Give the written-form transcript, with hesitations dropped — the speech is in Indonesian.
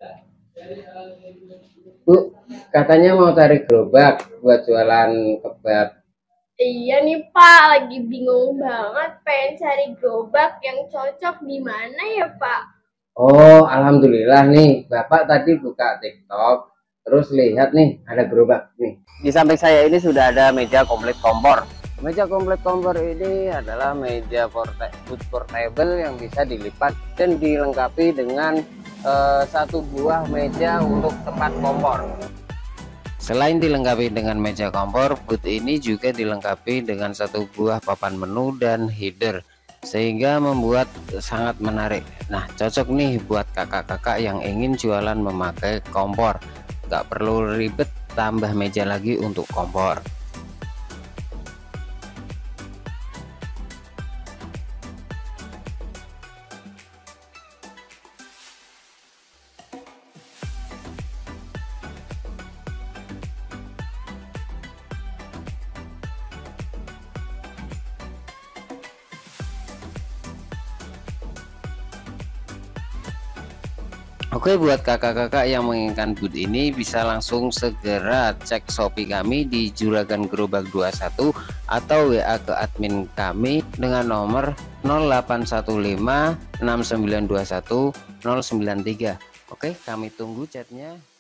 Bu, katanya mau cari gerobak buat jualan kebab. Iya nih Pak, lagi bingung banget pengen cari gerobak yang cocok di mana ya Pak? Oh, alhamdulillah nih, Bapak tadi buka TikTok, terus lihat nih ada gerobak nih. Di samping saya ini sudah ada meja komplit kompor. Meja komplit kompor ini adalah meja food portable yang bisa dilipat dan dilengkapi dengan satu buah meja untuk tempat kompor. Selain dilengkapi dengan meja kompor, booth ini juga dilengkapi dengan satu buah papan menu dan header, sehingga membuat sangat menarik. Nah, cocok nih buat kakak-kakak yang ingin jualan memakai kompor. Gak perlu ribet tambah meja lagi untuk kompor. Oke, buat kakak-kakak yang menginginkan booth ini bisa langsung segera cek Shopee kami di Juragan Gerobak 21 atau WA ke admin kami dengan nomor 0815 6921 093. Oke, kami tunggu chatnya.